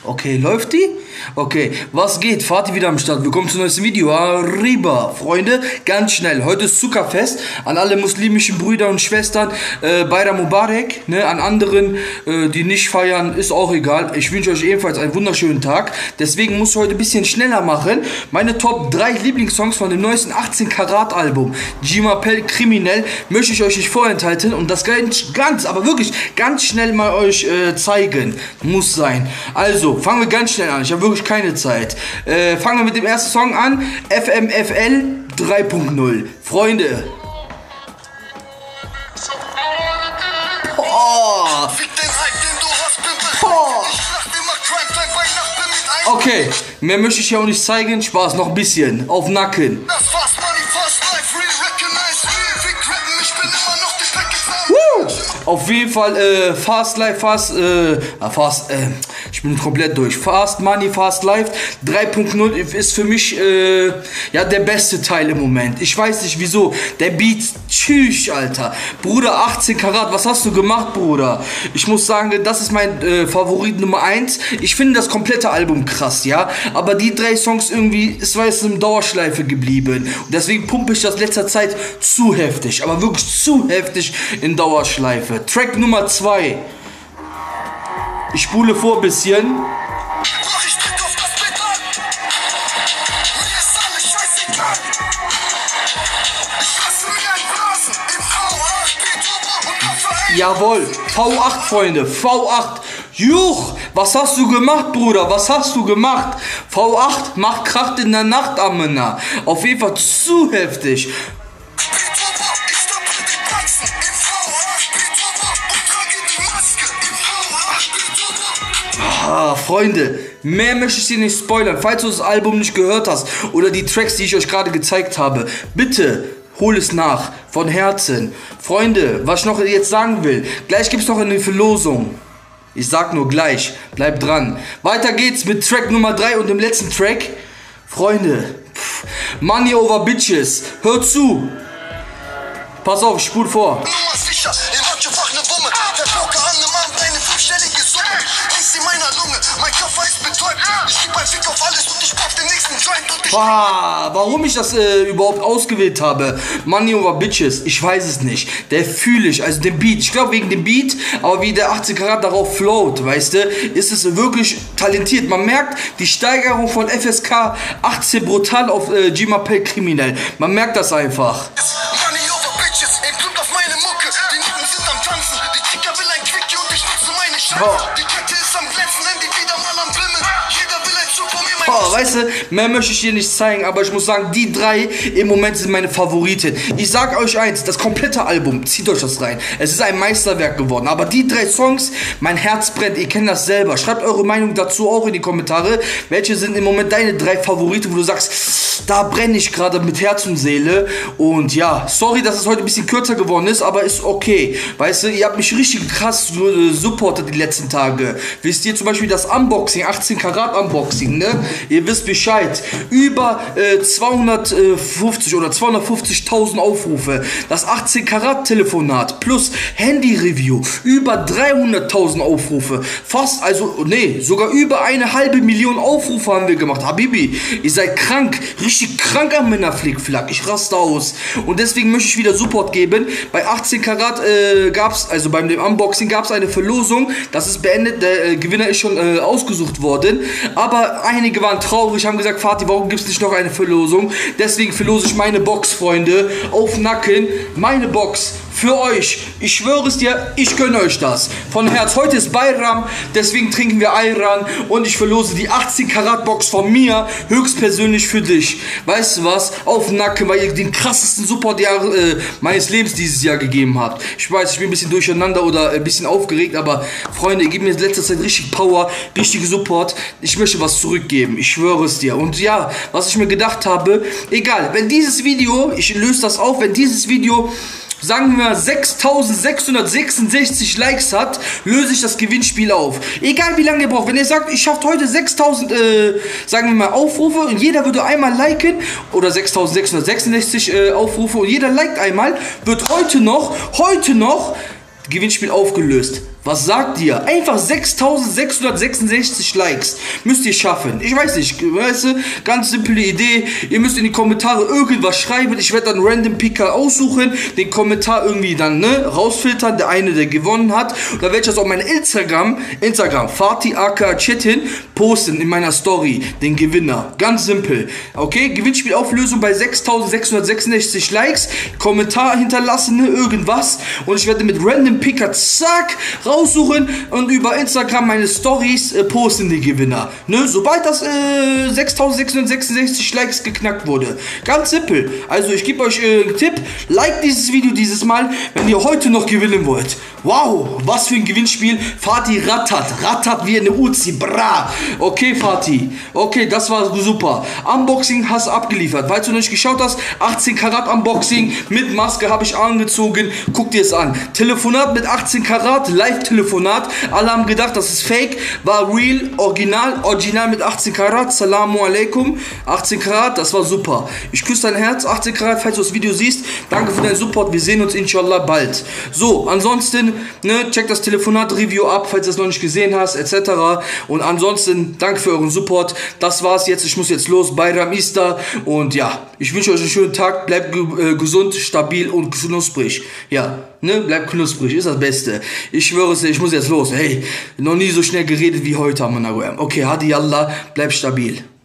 Okay, läuft die? Okay, was geht? Fatih wieder am Start. Willkommen zum neuesten Video. Arriba, Freunde, ganz schnell. Heute ist Zuckerfest. An alle muslimischen Brüder und Schwestern, Bayram Mubarak. Ne? An anderen, die nicht feiern, ist auch egal. Ich wünsche euch ebenfalls einen wunderschönen Tag. Deswegen muss ich heute ein bisschen schneller machen. Meine Top 3 Lieblingssongs von dem neuesten 18 Karat Album, Jimapel Kriminell, möchte ich euch nicht vorenthalten und das ganz, aber wirklich ganz schnell mal euch zeigen. Muss sein. Also, fangen wir ganz schnell an. Ich habe wirklich keine Zeit. Fangen wir mit dem ersten Song an. FMFL 3.0. Freunde. Oh. Oh. Okay, mehr möchte ich ja auch nicht zeigen. Spaß, noch ein bisschen. Auf Nacken. Auf jeden Fall Fast Life, ich bin komplett durch. Fast Money, Fast Life 3.0 ist für mich ja der beste Teil im Moment. Ich weiß nicht wieso. Der Beat, tschüss, Alter. Bruder, 18 Karat, was hast du gemacht, Bruder? Ich muss sagen, das ist mein Favorit Nummer 1. Ich finde das komplette Album krass, ja. Aber die 3 Songs irgendwie, es war jetzt in Dauerschleife geblieben. Und deswegen pumpe ich das letzter Zeit zu heftig. Aber wirklich zu heftig in Dauerschleife. Track Nummer 2. Ich spule vor ein bisschen. Jawohl, V8, Freunde, V8. Juch, was hast du gemacht, Bruder? Was hast du gemacht? V8 macht Kracht in der Nacht, Amena. Auf jeden Fall zu heftig. Freunde, mehr möchte ich dir nicht spoilern. Falls du das Album nicht gehört hast oder die Tracks, die ich euch gerade gezeigt habe, bitte hol es nach, von Herzen. Freunde, was ich noch jetzt sagen will, gleich gibt es noch eine Verlosung. Ich sag nur gleich, bleibt dran. Weiter geht's mit Track Nummer 3 und dem letzten Track. Freunde, Money over Bitches, hört zu. Pass auf, ich spul vor. Warum ich das überhaupt ausgewählt habe, Money over Bitches, ich weiß es nicht. Der fühle ich, also den Beat. Ich glaube wegen dem Beat, aber wie der 18 Karat darauf float, weißt du, ist es wirklich talentiert. Man merkt die Steigerung von FSK 18 brutal auf Jimapel Kriminell. Man merkt das einfach. Weißt du, mehr möchte ich dir nicht zeigen, aber ich muss sagen, die 3 im Moment sind meine Favoriten. Ich sage euch eins, das komplette Album, zieht euch das rein. Es ist ein Meisterwerk geworden, aber die 3 Songs, mein Herz brennt, ihr kennt das selber. Schreibt eure Meinung dazu auch in die Kommentare. Welche sind im Moment deine 3 Favoriten, wo du sagst, da brenne ich gerade mit Herz und Seele. Und ja, sorry, dass es heute ein bisschen kürzer geworden ist, aber ist okay. Weißt du, ihr habt mich richtig krass supportet die letzten Tage. Wisst ihr zum Beispiel das Unboxing, 18 Karat Unboxing, ne? Ihr wisst Bescheid. Über 250 oder 250.000 Aufrufe. Das 18 Karat Telefonat plus Handy Review. Über 300.000 Aufrufe. Fast, also, nee, sogar über 1,5 Million Aufrufe haben wir gemacht. Habibi, ihr seid krank. Richtig krank am Männerflickflack. Ich raste aus. Und deswegen möchte ich wieder Support geben. Bei 18 Karat gab es, also beim dem Unboxing gab es eine Verlosung. Das ist beendet. Der Gewinner ist schon ausgesucht worden. Aber einige waren traurig, haben gesagt, Fatih, warum gibt es nicht noch eine Verlosung? Deswegen verlose ich meine Box, Freunde, auf Nacken. Meine Box für euch. Ich schwöre es dir, ich gönne euch das. Von Herz. Heute ist Bayram, deswegen trinken wir Ayran und ich verlose die 18 Karat Box von mir, höchstpersönlich für dich. Weißt du was? Auf Nacken, weil ihr den krassesten Support meines Lebens dieses Jahr gegeben habt. Ich weiß, ich bin ein bisschen durcheinander oder ein bisschen aufgeregt, aber Freunde, ihr gebt mir in letzter Zeit richtig Power, richtige Support. Ich möchte was zurückgeben. Ich schwöre es dir. Und ja, was ich mir gedacht habe, egal, wenn dieses Video, ich löse das auf, wenn dieses Video sagen wir 6666 Likes hat, löse ich das Gewinnspiel auf. Egal wie lange ihr braucht. Wenn ihr sagt, ich schafft heute 6000, sagen wir mal, Aufrufe und jeder würde einmal liken oder 6666 Aufrufe und jeder liked einmal, wird heute noch Gewinnspiel aufgelöst. Was sagt ihr? Einfach 6666 Likes müsst ihr schaffen. Ich weiß nicht, weißt du, ganz simple Idee. Ihr müsst in die Kommentare irgendwas schreiben. Ich werde dann Random Picker aussuchen, den Kommentar irgendwie dann rausfiltern, der eine, der gewonnen hat. Und dann werde ich das auf mein Instagram, Fatih aka Chetin, posten in meiner Story, den Gewinner. Ganz simpel. Okay, Gewinnspielauflösung bei 6666 Likes, Kommentar hinterlassen, irgendwas. Und ich werde mit Random Picker, zack, raussuchen und über Instagram meine Stories posten, die Gewinner. Sobald das 6666 Likes geknackt wurde. Ganz simpel. Also ich gebe euch einen Tipp, like dieses Video dieses Mal, wenn ihr heute noch gewinnen wollt. Wow, was für ein Gewinnspiel. Fatih rattert wie eine Uzi, bra. Okay, Fatih. Okay, das war super. Unboxing hast du abgeliefert. Falls du noch nicht geschaut hast, 18 Karat Unboxing mit Maske habe ich angezogen. Guck dir es an. Telefonat mit 18 Karat, Live-Telefonat. Alle haben gedacht, das ist Fake. War real, original mit 18 Karat. Salamu alaikum. 18 Karat, das war super. Ich küsse dein Herz, 18 Karat, falls du das Video siehst. Danke für deinen Support. Wir sehen uns inshallah bald. So, ansonsten, check das Telefonat-Review ab, falls du es noch nicht gesehen hast, etc. Und ansonsten, danke für euren Support. Das war's jetzt. Ich muss jetzt los. Bayram Ista. Und ja, ich wünsche euch einen schönen Tag. Bleibt gesund, stabil und knusprig. Ja, bleibt knusprig. Ist das Beste. Ich schwöre es, ich muss jetzt los. Hey, noch nie so schnell geredet wie heute. Okay, Hadi Allah. Bleibt stabil.